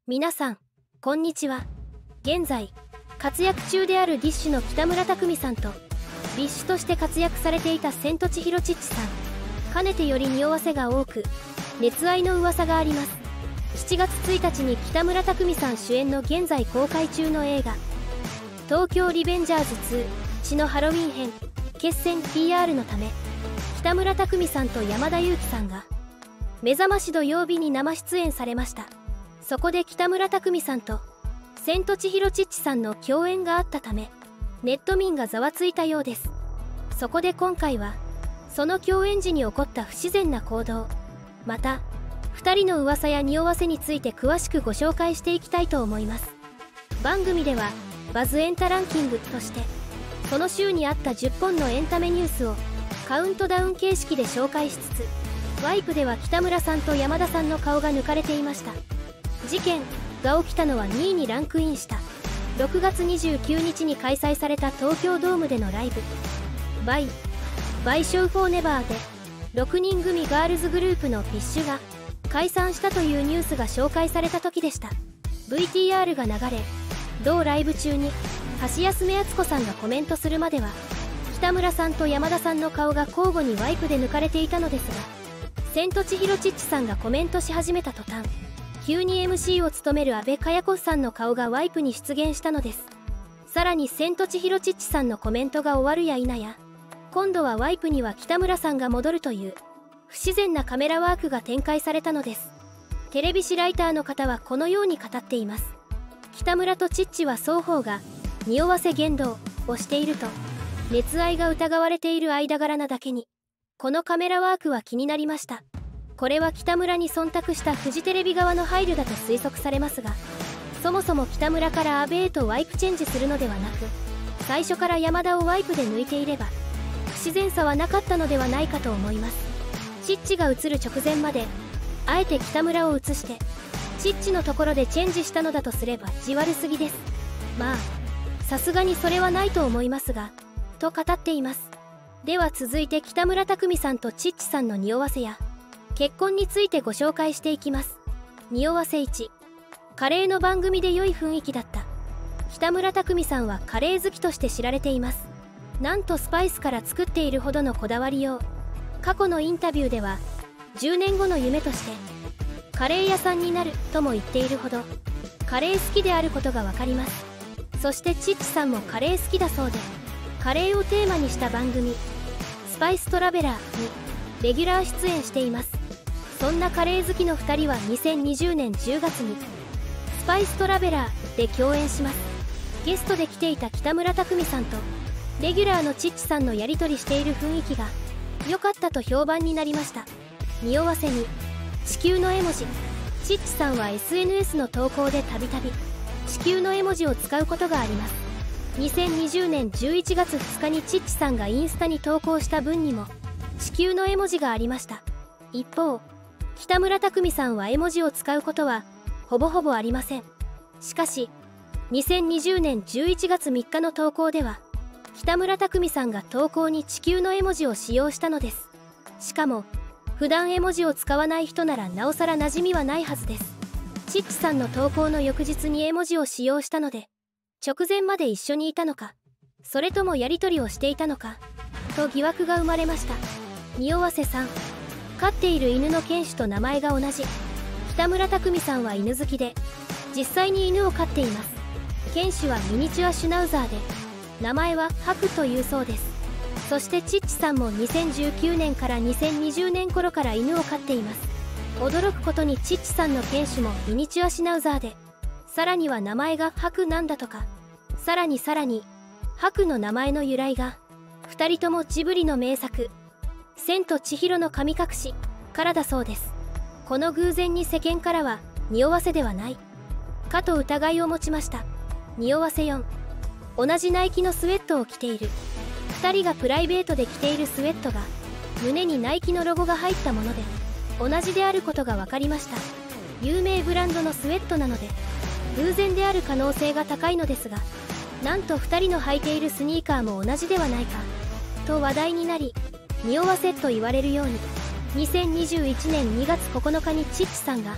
皆さんこんにちは。現在活躍中であるディッシュの北村匠海さんとビッシュとして活躍されていた千と千尋チッチさん、かねてより匂わせが多く熱愛の噂があります。7月1日に北村匠海さん主演の現在公開中の映画「東京リベンジャーズ2血のハロウィン編」決戦 PR のため、北村匠海さんと山田裕貴さんが目覚まし土曜日に生出演されました。そこで北村匠海さんと千と千尋チッチさんの共演があったため、ネット民がざわついたようです。そこで今回はその共演時に起こった不自然な行動、また2人の噂や匂わせについて詳しくご紹介していきたいと思います。番組ではバズエンタランキングとしてその週にあった10本のエンタメニュースをカウントダウン形式で紹介しつつ、ワイプでは北村さんと山田さんの顔が抜かれていました。事件が起きたのは2位にランクインした6月29日に開催された東京ドームでのライブ「バイショーフォーネバー」で6人組ガールズグループのビッシュが解散したというニュースが紹介された時でした。 VTR が流れ、同ライブ中に橋休め敦子さんがコメントするまでは北村さんと山田さんの顔が交互にワイプで抜かれていたのですが、千と千尋チッチさんがコメントし始めた途端、急に MC を務める阿部華也子さんの顔がワイプに出現したのです。さらに千と千尋チッチさんのコメントが終わるや否や、今度はワイプには北村さんが戻るという不自然なカメラワークが展開されたのです。テレビ誌ライターの方はこのように語っています。北村とチッチは双方が匂わせ言動をしていると熱愛が疑われている間柄なだけに、このカメラワークは気になりました。これは北村に忖度したフジテレビ側の配慮だと推測されますが、そもそも北村から阿部へとワイプチェンジするのではなく、最初から山田をワイプで抜いていれば不自然さはなかったのではないかと思います。チッチが映る直前まであえて北村を映してチッチのところでチェンジしたのだとすれば意地悪すぎです。まあさすがにそれはないと思いますが、と語っています。では続いて北村匠海さんとチッチさんの匂わせや結婚についてご紹介していきます。匂わせ1、カレーの番組で良い雰囲気だった。北村匠海さんはカレー好きとして知られています。なんとスパイスから作っているほどのこだわりよう。過去のインタビューでは10年後の夢としてカレー屋さんになるとも言っているほどカレー好きであることがわかります。そしてチッチさんもカレー好きだそうで、カレーをテーマにした番組「スパイストラベラー」にレギュラー出演しています。そんなカレー好きの2人は2020年10月に「スパイストラベラー」で共演します。ゲストで来ていた北村匠海さんとレギュラーのチッチさんのやり取りしている雰囲気が良かったと評判になりました。匂わせに地球の絵文字。チッチさんは SNS の投稿でたびたび地球の絵文字を使うことがあります。2020年11月2日にチッチさんがインスタに投稿した文にも地球の絵文字がありました。一方北村匠海さんは絵文字を使うことはほぼほぼありません。しかし2020年11月3日の投稿では北村匠海さんが投稿に地球の絵文字を使用したのです。しかも普段絵文字を使わない人ならなおさら馴染みはないはずです。チッチさんの投稿の翌日に絵文字を使用したので、直前まで一緒にいたのか、それともやり取りをしていたのかと疑惑が生まれました。匂わせさん、飼っている犬の犬種と名前が同じ。北村匠海さんは犬好きで実際に犬を飼っています。犬種はミニチュアシュナウザーで名前はハクというそうです。そしてチッチさんも2019年から2020年頃から犬を飼っています。驚くことにチッチさんの犬種もミニチュアシュナウザーで、さらには名前がハクなんだとか。さらにハクの名前の由来が2人ともジブリの名作「千と千尋の神隠し」からだそうです。この偶然に世間からは匂わせではないかと疑いを持ちました。匂わせ4、同じナイキのスウェットを着ている。2人がプライベートで着ているスウェットが胸にナイキのロゴが入ったもので同じであることが分かりました。有名ブランドのスウェットなので偶然である可能性が高いのですが、なんと2人の履いているスニーカーも同じではないかと話題になり、匂わせと言われるように2021年2月9日にチッチさんが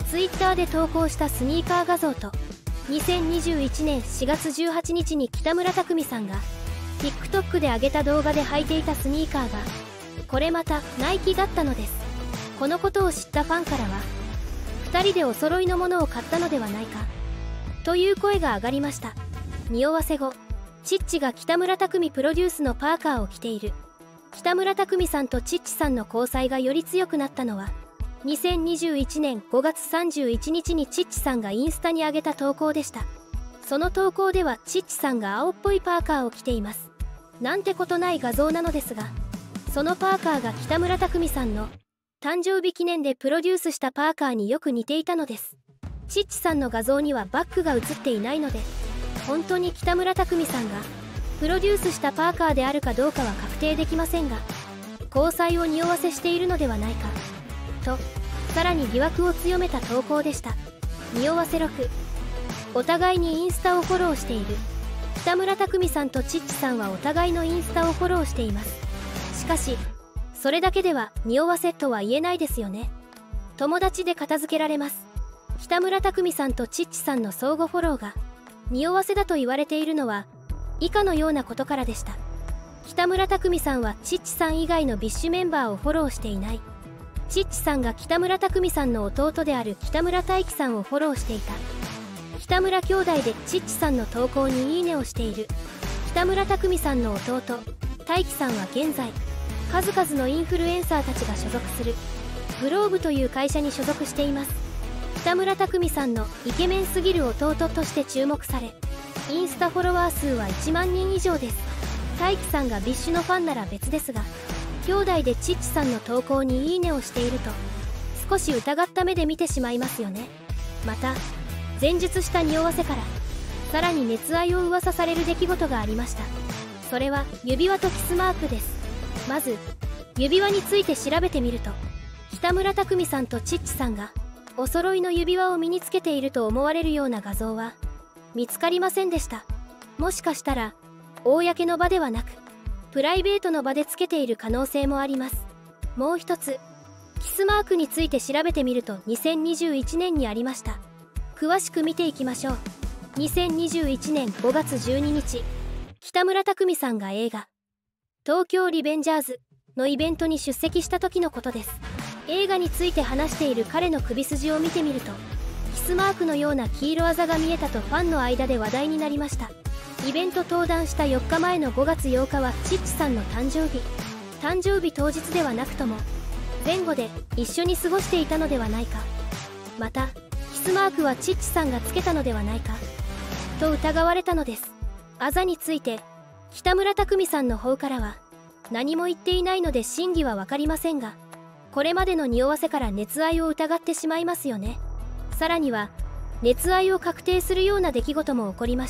Twitter で投稿したスニーカー画像と、2021年4月18日に北村匠海さんが TikTok で上げた動画で履いていたスニーカーがこれまたナイキだったのです。このことを知ったファンからは、2人でお揃いのものを買ったのではないかという声が上がりました。匂わせ後、チッチが北村匠海プロデュースのパーカーを着ている。北村匠海さんとチッチさんの交際がより強くなったのは、2021年5月31日にチッチさんがインスタに上げた投稿でした。その投稿ではチッチさんが青っぽいパーカーを着ています。なんてことない画像なのですが、そのパーカーが北村匠海さんの誕生日記念でプロデュースしたパーカーによく似ていたのです。チッチさんの画像にはバッグが写っていないので、本当に北村匠海さんがプロデュースしたパーカーであるかどうかは確定できませんが、交際を匂わせしているのではないかと、さらに疑惑を強めた投稿でした。匂わせ6、お互いにインスタをフォローしている。北村匠海さんとチッチさんはお互いのインスタをフォローしています。しかしそれだけでは匂わせとは言えないですよね。友達で片付けられます。北村匠海さんとチッチさんの相互フォローが匂わせだと言われているのは以下のようなことからでした。北村匠海さんはチッチさん以外のビッシュメンバーをフォローしていない。チッチさんが北村匠海さんの弟である北村大樹さんをフォローしていた。北村兄弟でチッチさんの投稿にいいねをしている。北村匠海さんの弟大樹さんは現在数々のインフルエンサーたちが所属するグローブという会社に所属しています。北村匠海さんのイケメンすぎる弟として注目され、インスタフォロワー数は1万人以上です。大樹さんがビッシュのファンなら別ですが、兄弟でチッチさんの投稿にいいねをしていると少し疑った目で見てしまいますよね。また前述した匂わせからさらに熱愛を噂される出来事がありました。それは指輪とキスマークです。まず指輪について調べてみると、北村匠海さんとチッチさんがお揃いの指輪を身につけていると思われるような画像は見つかりませんでした。もしかしたら公の場ではなくプライベートの場でつけている可能性もあります。もう一つ、キスマークについて調べてみると2021年にありました。詳しく見ていきましょう。2021年5月12日、北村匠海さんが映画東京リベンジャーズのイベントに出席した時のことです。映画について話している彼の首筋を見てみると、キスマークのような黄色あざが見えたとファンの間で話題になりました。イベント登壇した4日前の5月8日はチッチさんの誕生日。誕生日当日ではなくとも前後で一緒に過ごしていたのではないか。またキスマークはチッチさんがつけたのではないかと疑われたのです。あざについて北村匠海さんの方からは何も言っていないので真偽は分かりませんが、これまでの匂わせから熱愛を疑ってしまいますよね。さらには熱愛を確定するような出来事も起こりました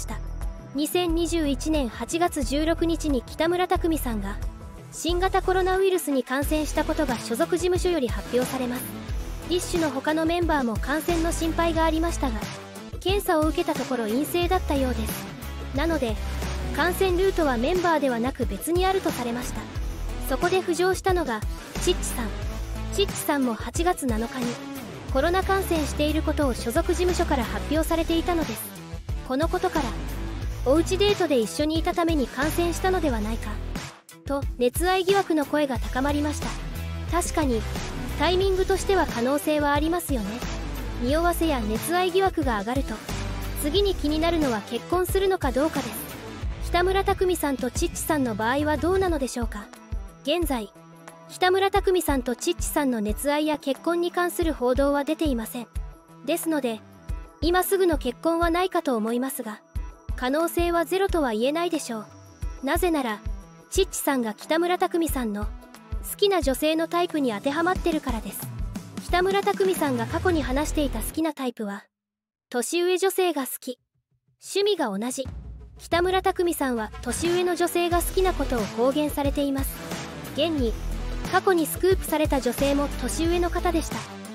。2021年8月16日に北村匠海さんが新型コロナウイルスに感染したことが所属事務所より発表されます。ディッシュの他のメンバーも感染の心配がありましたが、検査を受けたところ陰性だったようです。なので感染ルートはメンバーではなく別にあるとされました。そこで浮上したのがチッチさん。チッチさんも8月7日にコロナ感染していることを所属事務所から発表されていたのです。このことからおうちデートで一緒にいたために感染したのではないかと熱愛疑惑の声が高まりました。確かにタイミングとしては可能性はありますよね。匂わせや熱愛疑惑が上がると次に気になるのは結婚するのかどうかです。北村匠海さんとチッチさんの場合はどうなのでしょうか。現在北村匠海さんとチッチさんの熱愛や結婚に関する報道は出ていません。ですので今すぐの結婚はないかと思いますが、可能性はゼロとは言えないでしょう。なぜならチッチさんが北村匠海さんの好きな女性のタイプに当てはまってるからです。北村匠海さんが過去に話していた好きなタイプは年上女性が好き、趣味が同じ。北村匠海さんは年上の女性が好きなことを公言されています。現に過去にスクープされた女性も年上の方でした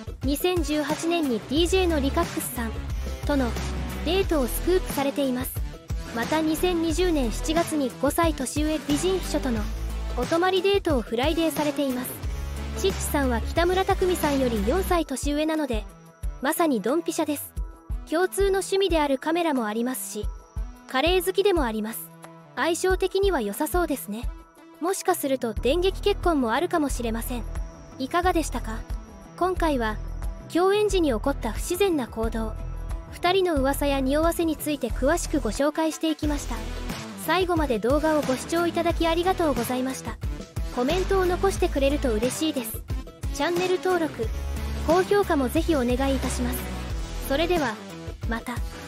。2018年に DJ のリカックスさんとのデートをスクープされています。また2020年7月に5歳年上美人秘書とのお泊まりデートをフライデーされています。チッチさんは北村匠海さんより4歳年上なのでまさにドンピシャです。共通の趣味であるカメラもありますし、カレー好きでもあります。相性的には良さそうですね。もしかすると電撃結婚もあるかもしれません。いかがでしたか？今回は共演時に起こった不自然な行動、2人の噂や匂わせについて詳しくご紹介していきました。最後まで動画をご視聴いただきありがとうございました。コメントを残してくれると嬉しいです。チャンネル登録、高評価もぜひお願いいたします。それではまた。